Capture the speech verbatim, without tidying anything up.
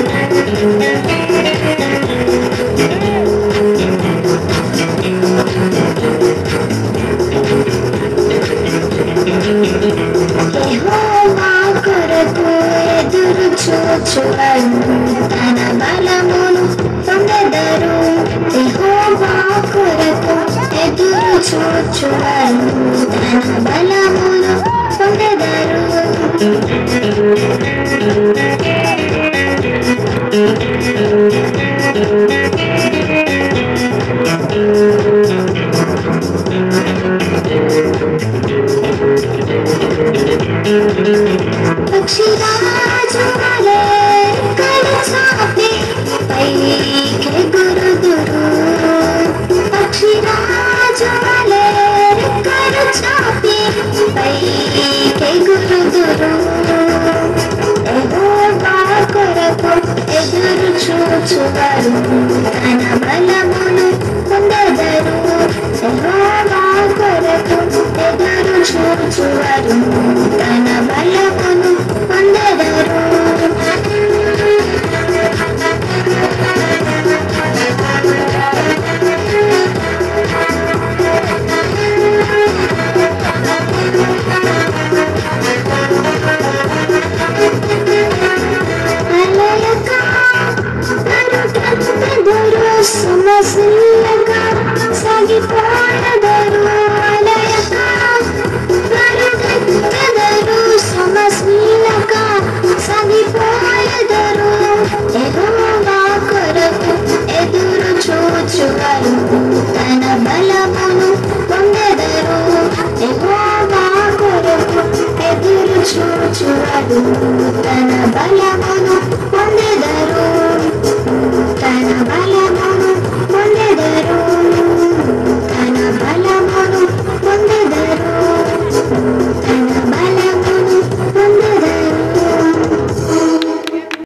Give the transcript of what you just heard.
యెహోవా కొరకు ఎదురు చూచువారు తన బలమును పొందెదరు. యెహోవా కొరకు ఎదురు చూచువారు తన బలమును పొందెదరు. పక్షిరాజు వలె రెక్కలు చాపి పైకెగురుదురు. పక్షిరాజు వలె రెక్కలు చాపి పైకెగురుదురు. యెహోవా కొరకు ఎదురు చూచువారు తన బలమును పొందెదరు. యెహోవా కొరకు ఎదురు చూచువారు తన